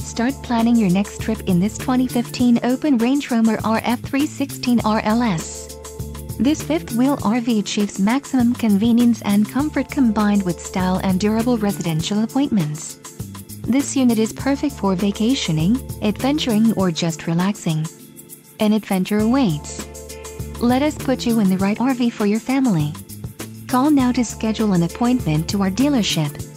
Start planning your next trip in this 2015 open Range Rover RF316RLS. This fifth-wheel RV achieves maximum convenience and comfort combined with style and durable residential appointments. This unit is perfect for vacationing, adventuring, or just relaxing. An adventure awaits. Let us put you in the right RV for your family. Call now to schedule an appointment to our dealership.